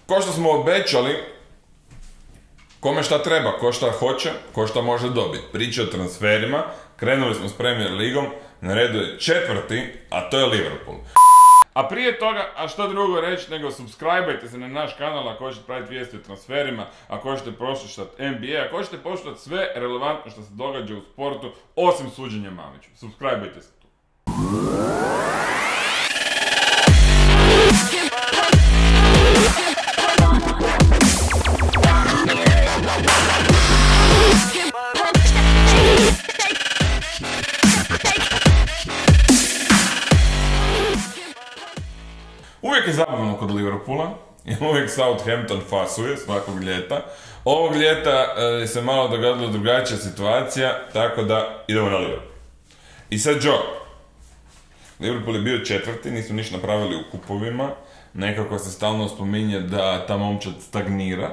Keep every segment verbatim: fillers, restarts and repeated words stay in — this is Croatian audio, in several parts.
ko što smo obećali, kome šta treba, ko šta hoće, ko šta može dobiti. Priče o transferima, krenuli smo s Premier Ligom, na redu je četvrti, a to je Liverpool. A prije toga, a što drugo reći nego subscribe-ajte se na naš kanal ako hoćete pratiti vijesti o transferima, ako hoćete poslušati N B A, ako hoćete poslušati sve relevantno što se događa u sportu, osim suđenja Mamiću. Subscribe-ajte se tu. Uvijek je zabavno kod Liverpoola, jer uvijek Southampton fasuje svakog ljeta. Ovog ljeta e, se malo dogodila drugačija situacija, tako da idemo na Liverpool. I sad Joe, Liverpool je bio četvrti, nisu ništa napravili u kupovima, nekako se stalno spominje da ta momčad stagnira,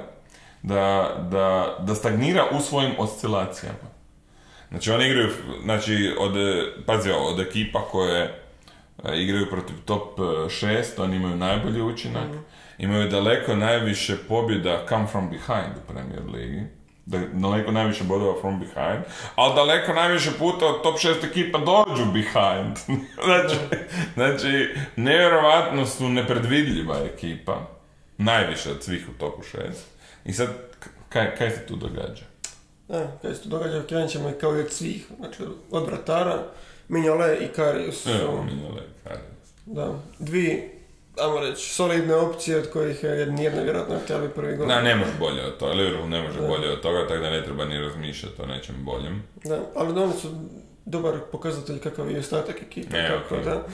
da, da, da stagnira u svojim oscilacijama. Znači oni igraju, znači od, pazi, od ekipa koje igraju protiv top šest, oni imaju najbolji učinak, mm. imaju daleko najviše pobjeda come from behind u Premier Ligi, daleko najviše bodova from behind, ali daleko najviše puta od top šest ekipa dođu behind. znači, znači, nevjerovatno su nepredvidljiva ekipa, najviše od svih u topu šest. I sad, kaj, kaj se tu događa? E, kaj se tu događa, krenut ćemo i kao i od svih, znači od vratara, Mignolet i Karius. Evo, Mignolet i Karius. Da, dvije, ajmo reći, solidne opcije od kojih je nijedna vjerojatno htjeli prvi gol. Da, ne može bolje od toga, Liverpool ne može da. bolje od toga, tako da ne treba ni razmišljati o nečem boljem. Da, ali da oni su dobar pokazatelj kakav je ostatak ekipa. E, tako okay. da.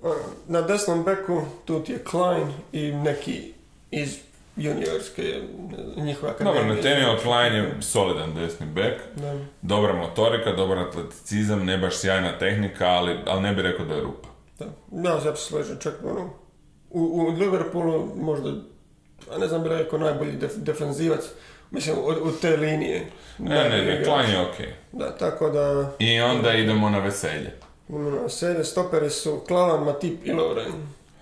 Na desnom beku tu ti je Klein i neki iz juniorske, njihova akademija. Dobro, Nathaniel Klein je solidan desni bek, da. Dobra motorika, dobar atleticizam, ne baš sjajna tehnika, ali, ali ne bi rekao da je rupa. Da, ja se slažem, čak ono, u, u Liverpoolu možda, a ne znam bi rekao najbolji def, defenzivac, mislim, od, od te linije. Ne, ne, ne, Klein je okej. Okay. Da, tako da... I onda da, idemo na veselje. Idemo na veselje, stoperi su Klavan, Matip i Lovren.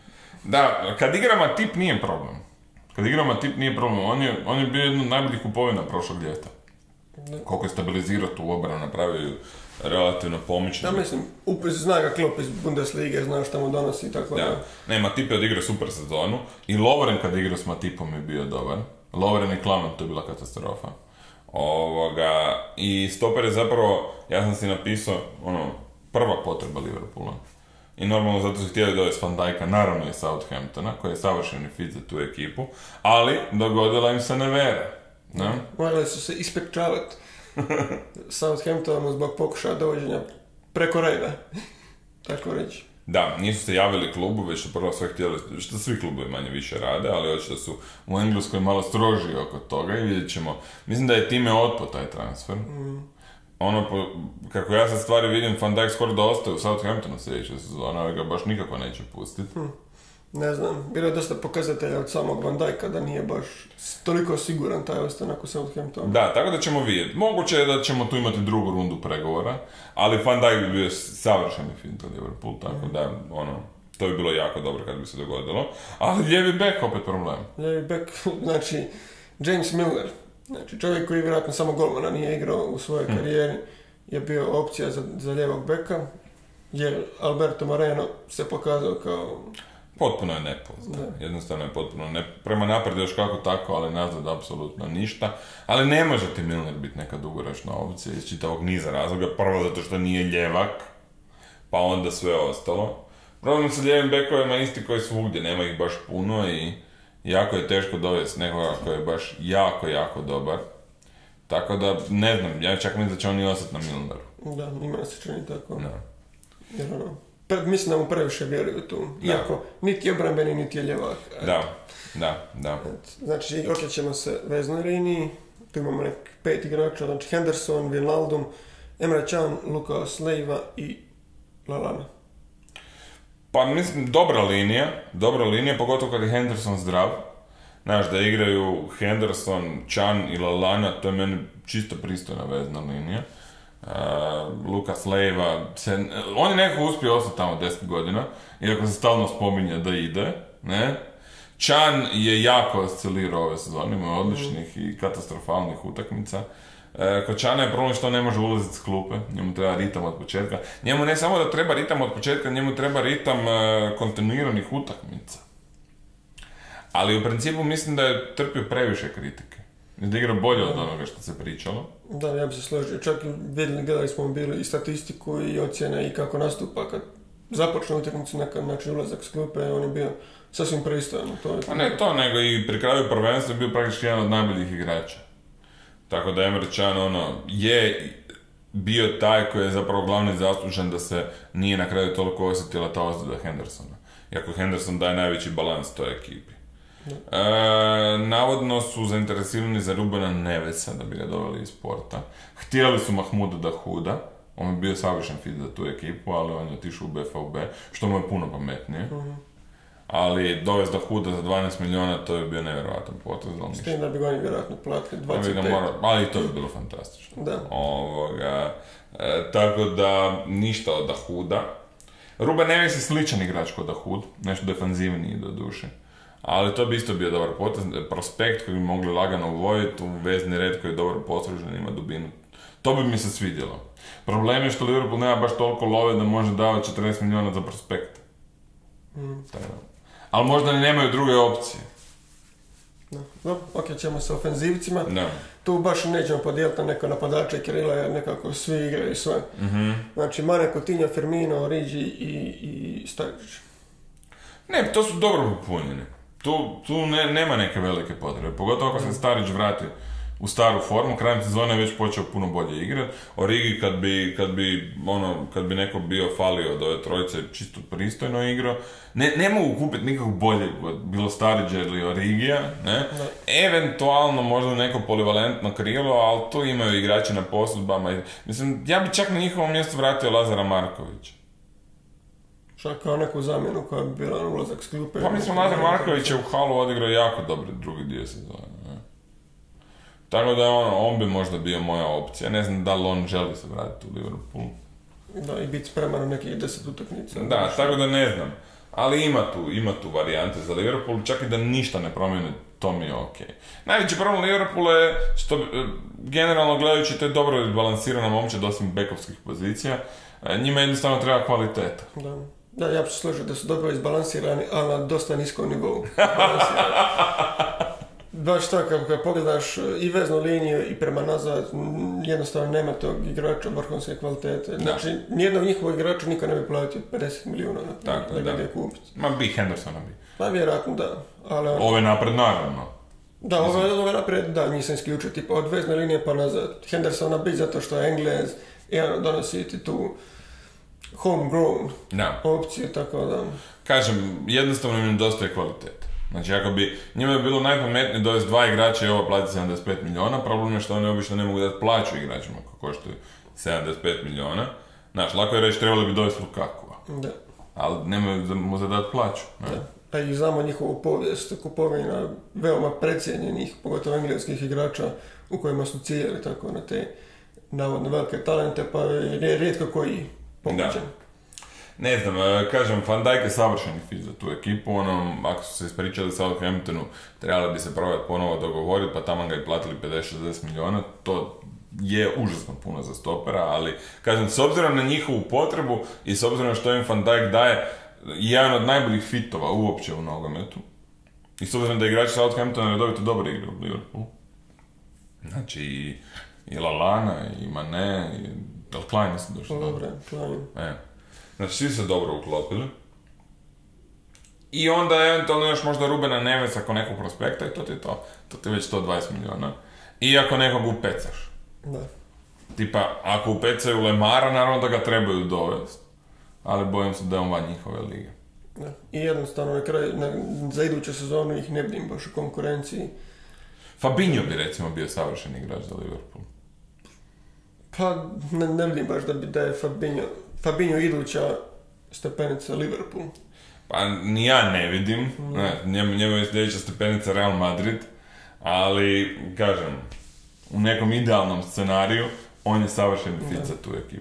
Da, kad igra Matip nije problem. Kad igra Matip nije problem, on je, on je bio jedna od najboljih kupovina prošlog ljeta. Da. Koliko je stabilizirao tu obranu, napravio relativno pomoćno. Da, mislim, upis zna ga Klopp iz Bundeslige, zna šta mu donosi i tako da. Da. Ne, Matip je odigrao super sezonu i Lovren kad igrao s Matipom je bio dobar. Lovren i Klavan, to je bila katastrofa. Ovoga, i stoper je zapravo, ja sam si napisao, ono, prva potreba Liverpoola. I normalno zato su htjeli dovesti Van Dijka, naravno i Southamptona, koji je savršeni fit za tu ekipu, ali dogodila im se nevera. Ne? Morali su se ispekčavati Southamptonom zbog pokušaja dovođenja preko reda, tako reći. Da, nisu se javili klubu, već su prvo sve htjeli, što svi klubovi manje više rade, ali očito su u Engleskoj malo stroži oko toga i vidjet ćemo. Mislim da je time otpo taj transfer. Mm. Ono, po, kako ja sad stvari vidim, Van Dijk skoro da ostaje u Southamptonu sljedeće sezone, ali ga baš nikako neće pustiti. Hm. Ne znam, bilo je dosta pokazatelja od samog Van Dijka da nije baš toliko siguran taj ostanak u Southamptonu. Da, tako da ćemo vidjeti. Moguće je da ćemo tu imati drugu rundu pregovora, ali Van Dijk bi bio savršeni fit za Liverpool, tako mm. da, ono, to bi bilo jako dobro kad bi se dogodilo. Ali lijevi bek opet problem. Lijevi bek, znači, James Milner. Znači, čovjek koji vjerojatno samo golmana nije igrao u svojoj hmm. karijeri je bio opcija za, za lijevog beka, jer Alberto Moreno se pokazao kao... Potpuno je nepoznat. Jednostavno je potpuno ne... Prema napred još kako tako, ali nazad apsolutno ništa. Ali ne može ti Milner biti neka dugoročna opcija iz čitavog niza razloga. Prvo zato što nije ljevak, pa onda sve ostalo. Problem sa lijevim bekovima isti koji svugdje, nema ih baš puno i... Jako je teško dovesti nekoga koji je baš jako, jako dobar. Tako da, ne znam, ja čak mislim da će oni ostati na Milneru. Da, ima se čini tako. Da. Jer ono, pre, mislim da mu previše vjeruju tu. Da. Iako, niti je obrambeni, niti je ljevak. Da, da, da. Znači, okrećemo se veznoj liniji. Tu imamo nek pet igrača, znači Henderson, Wijnaldum, Emre Can, Lucas Leiva i Lallana. Pa mislim, dobra linija, dobra linija, pogotovo kad je Henderson zdrav. Znaš, da igraju Henderson, Can i Lallana, to je meni čisto pristojna vezna linija. Uh, Lucas Leiva, se, on je nekako uspio ostati tamo deset godina, iako se stalno spominje da ide, ne? Can je jako oscilirao ove sezone, ima odličnih mm. i katastrofalnih utakmica. E, kod Cana je problem što ne može ulaziti s klupe, njemu treba ritam od početka. Njemu ne samo da treba ritam od početka, njemu treba ritam e, kontinuiranih utakmica. Ali u principu mislim da je trpio previše kritike. Da igra bolje od onoga što se pričalo. Da, ja bi se složio. Čak i vidjeli, gledali smo bili i statistiku i ocjene i kako nastupa kad započne utakmicu, nekad, znači ulazak s klupe, on je bio sasvim pristojan. To je... A ne to, nego i pri kraju prvenstva je bio praktički jedan od najboljih igrača. Tako da Emre Can ono, je bio taj koji je zapravo glavni zaslužen da se nije na kraju toliko osjetila ta ozljeda Hendersona. Iako Henderson daje najveći balans toj ekipi. E, navodno su zainteresirani za Rubena Nevesa da bi ga doveli iz sporta. Htjeli su Mahmuda Dahuda, on je bio savršen fit za tu ekipu, ali on je otišao u B F B, što mu je puno pametnije. Uh-huh. Ali dovesti Dahuda za dvanaest milijuna, to je bio nevjerojatan potez. S tim da bi ga oni vjerojatno platili dvadeset pet. Mora, ali i to bi bilo fantastično. Da. Ovoga, e, tako da ništa od Dahuda. Ruben Neves je sličan igrač kod Dahud, nešto defanzivniji do duše. Ali to bi isto bio dobar potez, prospekt koji bi mogli lagano uvojiti u vezni red koji je dobro poslužen, ima dubinu. To bi mi se svidjelo. Problem je što Liverpool nema baš toliko love da može davati četrnaest milijuna za prospekt. Mm. Ali možda ni nemaju druge opcije. No, no, ok, ćemo sa ofenzivcima. No. Tu baš nećemo podijeliti na neko napadača i Kirila jer nekako svi igraju sve. Mm-hmm. Znači Mane, Coutinho, Firmino, Origi i, i Sturridge. Ne, to su dobro popunjeni. Tu, tu ne, nema neke velike potrebe. Pogotovo ako se Sturridge vrati u staru formu, krajem sezone je već počeo puno bolje igrati. Origi kad bi, kad bi, ono, kad bi neko bio falio od ove trojice, čisto pristojno igrao. Ne, ne mogu kupiti nikakvog boljeg, bilo Sturridge ili Origija, ne? No. Eventualno možda neko polivalentno krilo, ali tu imaju igrači na posudbama. Mislim, ja bi čak na njihovom mjestu vratio Lazara Markovića. Šta kao neku zamjenu koja bi bila na ulazak s klupe? Pa mislim, Lazar Marković je u Halu odigrao jako dobro drugi dio sezone. Tako da ono, on bi možda bio moja opcija. Ne znam da li on želi se vratiti u Liverpool. Da, i biti spreman na nekih deset utakmica. Da, nešto. Tako da ne znam. Ali ima tu, ima tu varijante za Liverpool, čak i da ništa ne promijene, to mi je okej. Okay. Najveći problem Liverpoola je što, generalno gledajući, to je dobro izbalansirana momčad osim bekovskih pozicija. Njima jednostavno treba kvaliteta. Da. Da, ja bi se složio da su dobro izbalansirani, ali na dosta niskom nivou. Baš tako, kad pogledaš i veznu liniju i prema nazad, jednostavno nema tog igrača vrhunske kvalitete. Znači, da. Nijednog njihovog igrača niko ne bi platio pedeset milijuna na tako, da ga gdje kupiti. Ma bi, Hendersona bi. Pa vjerojatno da. Ali on... Ove napred naravno. Da, ove, ove napred, da, nisam isključio, tipa od vezne linije pa nazad. Hendersona bi zato što je Englez i ono donosi ti tu homegrown da. Opcije, tako da... Kažem, jednostavno im nedostaje kvaliteta. Znači, ako bi njima je bilo najpametnije dovesti dva igrača i ovo plati sedamdeset pet milijuna, problem je što oni obično ne mogu dati plaću igračima koji koštaju sedamdeset pet milijuna. Znaš, lako je reći trebali bi dovesti Lukakua. Da. Ali nemaju mu za dati plaću. Ne? Da. A i znamo njihovu povijest kupovina veoma precijenjenih, pogotovo engleskih igrača u kojima su ciljeli tako na te navodno velike talente, pa je rijetko koji pokuđen. Ne znam, kažem, Van Dijk je savršeni fit za tu ekipu, ono, ako su se ispričali Southamptonu, trebali bi se probati ponovo dogovoriti, pa tamo ga i platili pedeset do šezdeset milijuna, to je užasno puno za stopera, ali, kažem, s obzirom na njihovu potrebu i s obzirom što im Van Dijk daje, jedan od najboljih fitova uopće u nogometu, i s obzirom da igrači Southamptona redovito dobro igra u Liverpoolu, znači i, i Lallana, i Mane, i Del Klein su došli. Dobre, Klein. E. Znači, svi se dobro uklopili. I onda eventualno još možda Rubena Neves ako nekog prospekta i to ti je to. To ti je već sto dvadeset milijuna. I ako nekog upecaš. Da. Tipa, ako upecaju Lemara, naravno da ga trebaju dovesti. Ali bojim se da je on van njihove lige. Da. I jednostavno na kraju, na, za iduću sezonu ih ne vidim baš u konkurenciji. Fabinho bi recimo bio savršen igrač za Liverpool. Pa ne, ne vidim baš da, bi, da je Fabinho... Fabinho iduća stepenica Liverpool. Pa ni ja ne vidim. Mm. Ne, njemu, njemu je sljedeća stepenica Real Madrid. Ali, kažem, u nekom idealnom scenariju on je savršen fit za tu ekipu.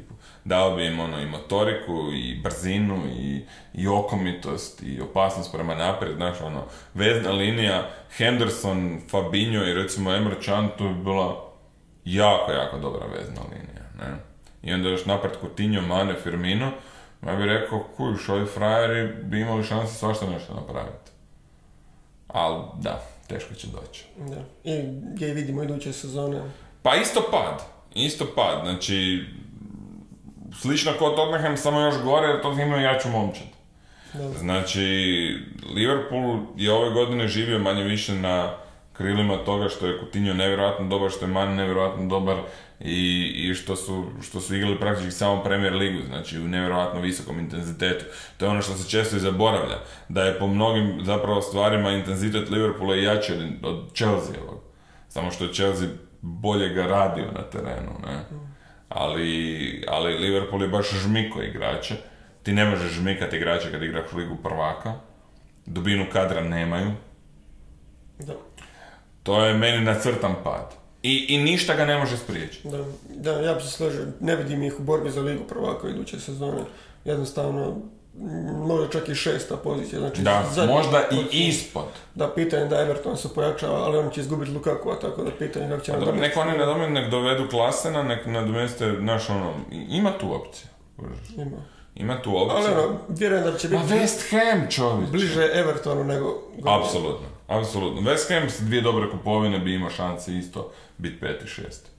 dao bi im ono i motoriku, i brzinu, i, i okomitost, i opasnost prema naprijed, znaš, ono, vezna linija, Henderson, Fabinho i recimo Emre Can, to bi bila jako, jako dobra vezna linija, ne? I onda još napred Coutinho, Mane, Firmino, ja bih rekao, kuš, ovi frajeri bi imali šanse svašta nešto napraviti. Ali, da, teško će doći. Da. I gdje vidimo iduće sezone? Pa isto pad, isto pad, znači, slično kao Tottenham, samo još gore, jer Tottenham imaju jaču momčad. Znači, Liverpool je ove godine živio manje više na krilima toga što je Coutinho nevjerojatno dobar, što je Mane nevjerojatno dobar i, i što, su, što su igrali praktički samo Premier ligu, znači u nevjerojatno visokom intenzitetu. To je ono što se često i zaboravlja, da je po mnogim zapravo stvarima intenzitet Liverpoola jači od, od Chelsea-evog. Samo što je Chelsea bolje ga radio na terenu, ne? Ali, ali Liverpool je baš žmiko igrače. Ti ne možeš žmikati igrače kad igraš u ligu prvaka. Dubinu kadra nemaju. Da. To je meni nacrtan pad. I, i ništa ga ne može spriječiti. Da, da, ja bi se složio. Ne vidim ih u borbi za ligu prvaka iduće sezone. Jednostavno, možda čak i šesta pozicija. Znači, da, možda i pozicija. Ispod. Da, pitanje da Everton se pojačava, ali on će izgubiti Lukaku, tako da pitanje kako će... Pa dobro, nek oni nadomjeni, nek dovedu Klasena, nek nadomjeste, znaš ono, ima tu opciju. Ima. Ima tu opciju. Ali ono, vjerujem da će biti... Ma West Ham, čovječ. Bliže Evertonu nego... Apsolutno, apsolutno. West Ham s dvije dobre kupovine bi imao šanse isto biti peti, šesti.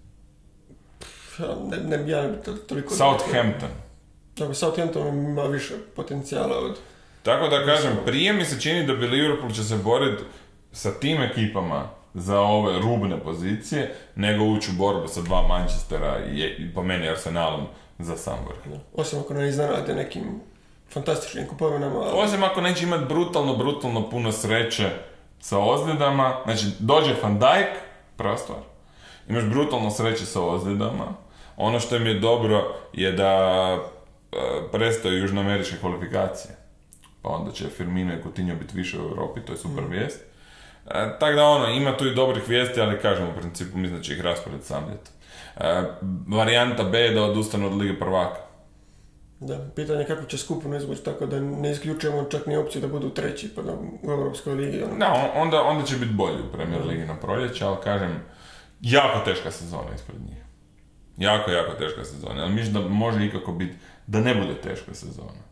Ja ne, ne, ja ne bi toliko... Southampton. Da, Southampton ima više potencijala od... Tako da kažem, prije mi se čini da bi Liverpool će se boriti sa tim ekipama za ove rubne pozicije, nego ući u borbu sa dva Manchestera i, i po meni Arsenalom za sam vrh. Osim ako ne iznenade nekim fantastičnim kupovinama. Ali... Osim ako neće imati brutalno, brutalno puno sreće sa ozljedama. Znači, dođe Van Dijk, prva stvar. Imaš brutalno sreće sa ozljedama. Ono što im je dobro je da e, prestaju južnoameričke kvalifikacije. Pa onda će Firmino i Coutinho biti više u Europi, to je super mm. vijest. E, tako da ono, ima tu i dobrih vijesti, ali kažem u principu mislim da će ih raspored sam ljeto. E, varijanta B je da odustanu od Lige prvaka. Da, pitanje je kako će skupno izvući, tako da ne isključujemo čak ni opciju da budu treći pa da u Europskoj ligi. Ono. Da, onda, onda će biti bolji u Premier ligi na proljeće, ali kažem, jako teška sezona ispred njih. Jako, jako teška sezona. Ali mislim da može ikako biti da ne bude teška sezona.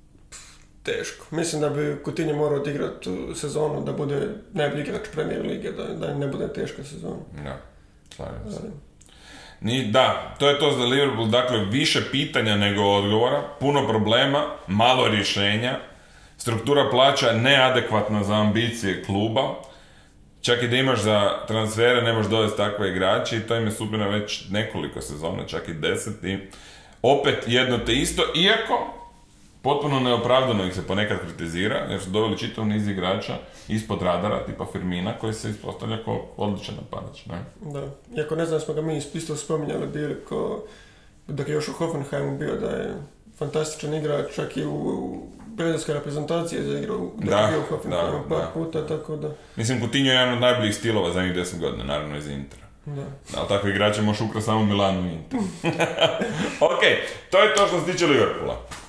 Teško. Mislim da bi Coutinho morao odigrati sezonu da bude najbolji igrač Premier lige, da, da ne bude teška sezona. Da, slažem se. Ni, da, to je to za Liverpool, dakle više pitanja nego odgovora, puno problema, malo rješenja, struktura plaća neadekvatna za ambicije kluba, čak i da imaš za transfere ne možeš dovesti takve igrače i to im je sudbina već nekoliko sezona, čak i deset i opet jedno te isto, iako potpuno neopravdano ih se ponekad kritizira, jer su doveli čitav niz igrača ispod radara, tipa Firmina, koji se ispostavlja kao odličan napadač, ne? Da, iako ne znam, smo ga mi isto spominjali bili ko, dok je još u Hoffenheimu bio da je fantastičan igrač, čak i u Brazilskoj reprezentaciji za igru, dok je bio u Hoffenheimu par da. puta, tako da... Mislim, Coutinho je jedan od najboljih stilova za njih deset godina, naravno iz Intera. Da. Ali takve igrače možeš ukrati samo Milanu i Inter. Ok, to je to što se tiče Liverpoola.